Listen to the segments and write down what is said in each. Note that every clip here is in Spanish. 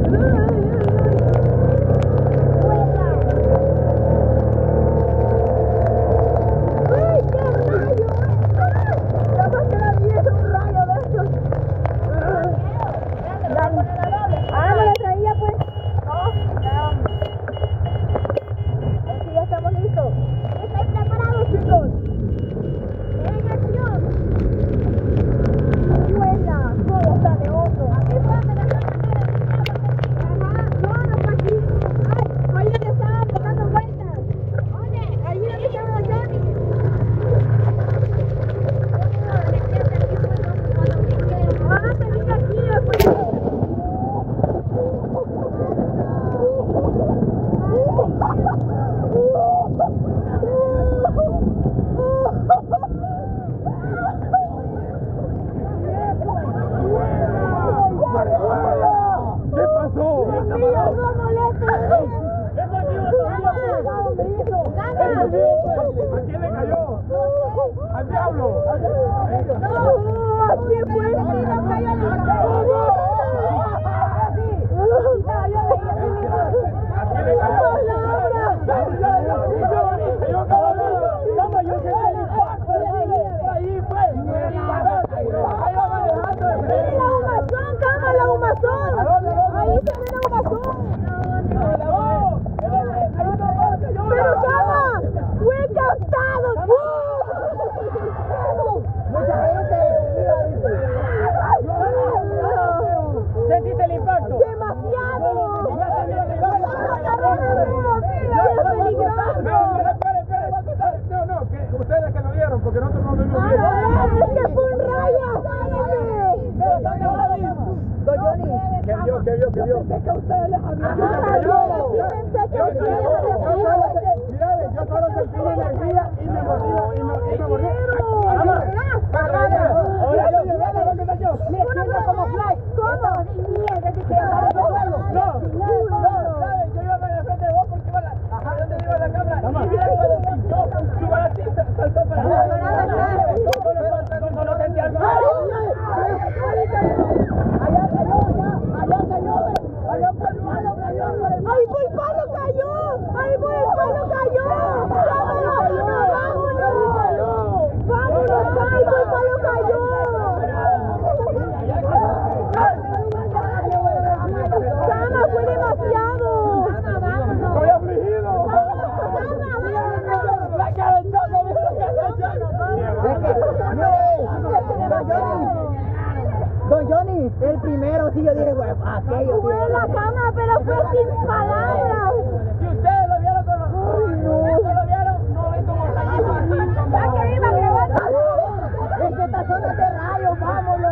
El primero, sí, yo dije, güey, aquello. Fue en la cama, pero fue sin palabras. Si ustedes lo vieron con los... ¿Ustedes lo vieron? No ven como rayitos. ¿Ya que iba a grabar? Es que esta zona es de rayos, vámonos.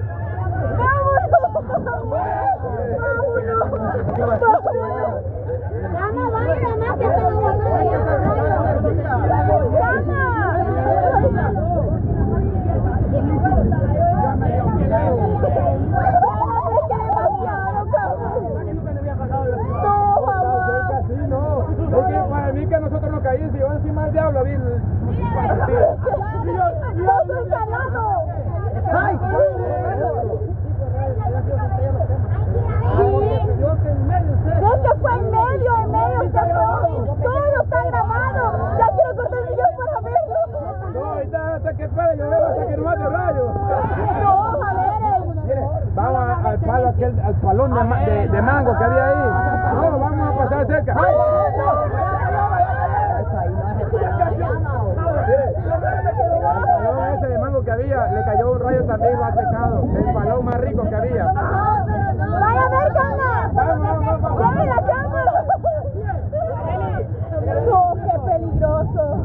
¡Vámonos! Cama, vaya, más que te lo voy a traer. ¡Cama! Para mí que nosotros nos caímos, si yo encima del diablo, vi el... ¡Ay! Es que fue en medio está todo está grabado. Ya quiero cortar el video para verlo. No, ahorita hasta que espere, yo veo hasta que no mate rayo. No, a ver. Mire, vamos al palo aquel, al palón de mango que había ahí. No, vamos a pasar cerca. Ese de mango que había, le cayó un rayo también, lo ha secado. El balón más rico que había. Vaya a ver, cama. ¡Dame la cámara! ¡No, qué peligroso!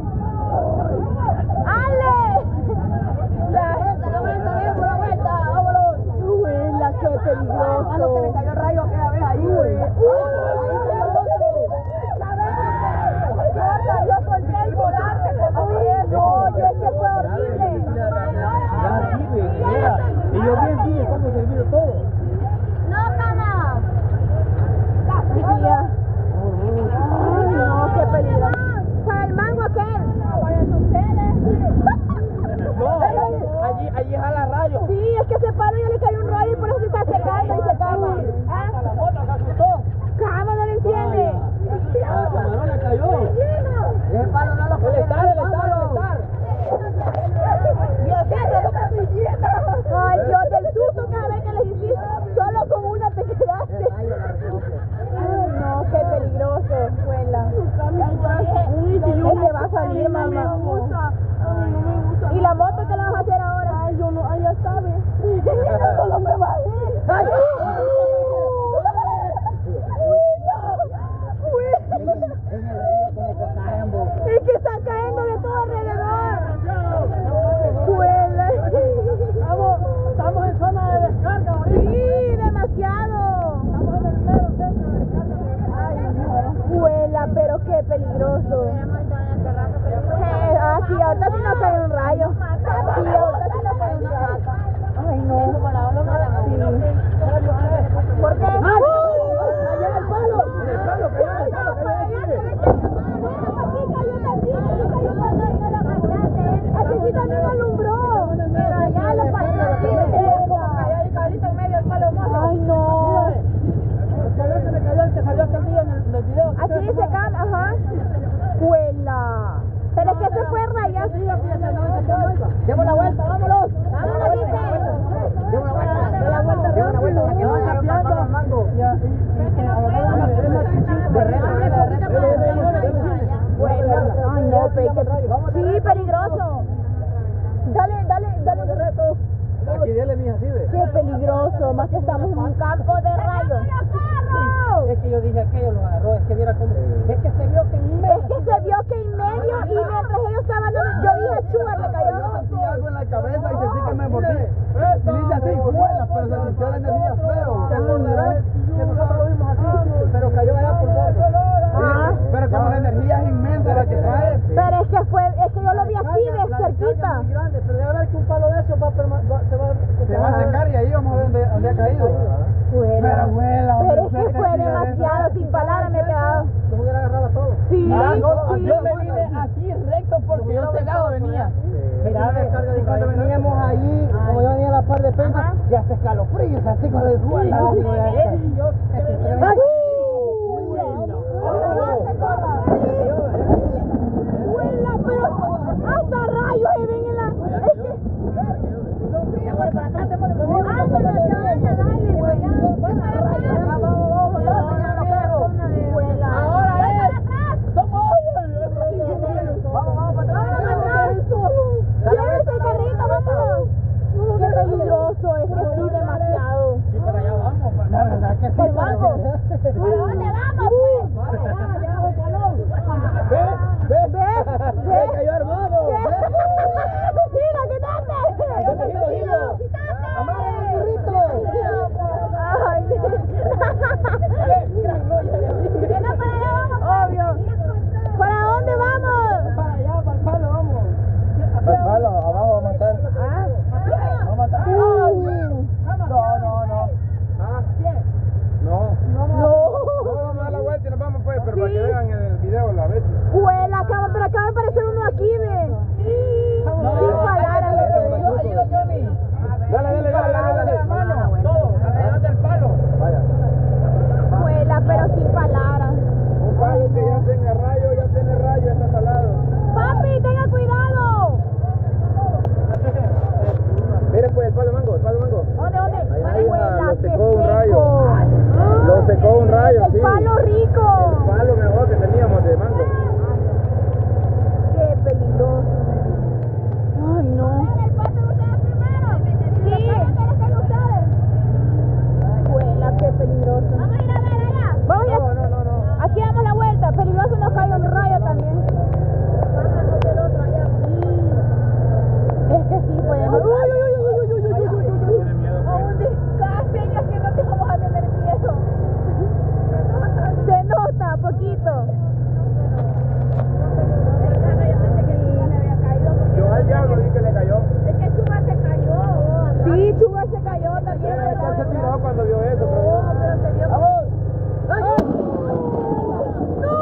¡Ale! ¡Por la vuelta! ¡Vámonos! ¡Huela, qué peligroso! A lo que le cayó el rayo aquella vez ahí, güey. Yo solté el volante como eso. Yo es que fue horrible. Y yo bien peligroso. Sí, ahorita sí nos cae un rayo. Sí, ahorita sí nos cae un rayo. Ay, no. Sí. ¿Por qué? ¡Allá el palo! ¡En el palo! Aquí también alumbró. Pero allá lo partió aquí. Ay, no. Se le cayó el que salió aquel día en el video. Así se cae, ajá. Cuela. Pero es que se fue rayado. Demos la vuelta, vámonos. Vámonos, dice. Demos la vuelta para que no vaya a pasar al mango. Sí, peligroso. Dale el reto. Aquí dele, mija, ¿sí ve? Qué peligroso, más que estamos en un campo de rayos. Es que yo dije aquello lo agarró, es que viera cómo. Es que se vio que en medio. Es que se vio que en medio y mientras ellos estaban dando, yo dije a Chugar, le cayó. Yo sentí algo en la cabeza y sentí que me mordí. Y dice así, vuela, pero se sintió la energía feo. Se acordarán que nosotros lo vimos así, pero cayó allá por poco. Ah. Pero como la energía es inmensa la que trae. Pero es que yo lo vi así de cerquita. Muy grande, pero ya ver que un palo de esos Se va a secar y ahí vamos a ver donde ha caído. Pero vuela, Pero es que fue demasiado, sin palabras me he quedado. Los hubiera agarrado a todos. Sí, no, sí. yo me vine así recto porque yo cegado venía. Mira, cuando veníamos allí, como yo venía a la par de pena, ya se escalofríos así con el cuello. Vuela, pero hasta rayos se ven en la... Es que... Llévese el carrito, vámonos. Qué peligroso, es que sí, demasiado. Y para allá vamos, La verdad que sí. ¿Para dónde vamos, pues? Ve, Ve. cayó hermano. ¡Giro, quítate! Giro. ¡Amarren el burrito! Ay, obvio. ¿Para dónde vamos? Para allá, para el palo, vamos. Al palo, abajo vamos a estar. Vamos a matar. No. No. Vamos a dar la vuelta y nos vamos pues, pero para que vean en el video la vez. Huela, pero acaba de aparecer uno aquí, ve. Sin palabras, lo que digo. Dale. Todo, alrededor del palo. Vaya. Huela, pero sin palabras. Un palo que ya tenga rayo, ya tiene rayo, está salado. Papi, tenga cuidado. Mire pues el palo mango. ¿Dónde? Ahí, Huela, lo qué secó un seco. rayo. Lo secó un rayo, El sí. palo rico. El palo mejor que teníamos de mango. Qué peligroso. Ay, no. Sí. Huela, qué peligroso. Vamos a ir a ver allá. Vamos a ir. No. Aquí damos la vuelta. Peligroso nos cae un rayo también. Es que sí, podemos. Uy. Tiene miedo A pues. un señas que no te vamos a tener miedo. Se nota poquito. Yo al diablo vi que le cayó. Es que Chugar se cayó. Sí, Chugar se cayó también. Él se tiró cuando vio eso, pero pero se vio. ¡vamos! ¡No!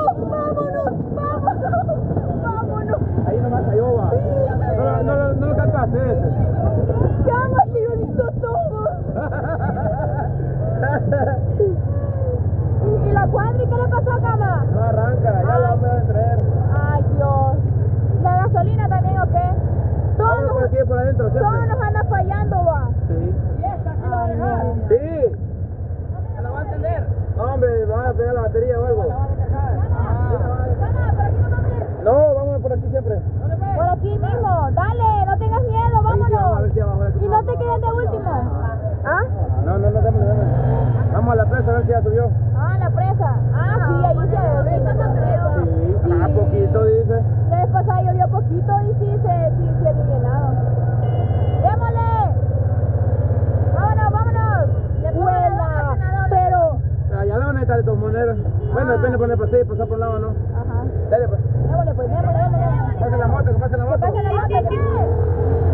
¡Vámonos! Ahí nomás cayó, va. No lo captaste ese. ¡Cama, que yo he visto todo! ¿Y la cuadri qué le pasó a Cama? No arranca, ya la vamos a traer. Ay, Dios. ¿La gasolina también o qué? Vámonos por aquí por adentro, ¿cierto? Todo nos anda fallando, va. Sí. ¿Y esta aquí la va a Ay, dejar? no. Sí. ¿Se la va a encender? Hombre, van a pegar la batería o algo. ¿La va a dejar? No, vámonos por aquí siempre. Por aquí mismo. Dale, no tengas miedo, Vamos a vámonos. ver si abajo hay- Y no te quedes de último. ¿Ah? No, démosle. Vamos a la presa a ver si ya subió. Ah, la presa. Ah, sí, ahí se ve. Sí, a poquito dice. La vez pasada llovió poquito y sí se había llenado. ¡Démosle! ¡Vámonos! Vuela. Pero... Allá la van a estar de todas maneras. Bueno, depende de poner para pasar por un lado o no. Ajá. Dale, pues. Démosle, pues, démosle. Pase la moto, que pase la moto. Pase la moto.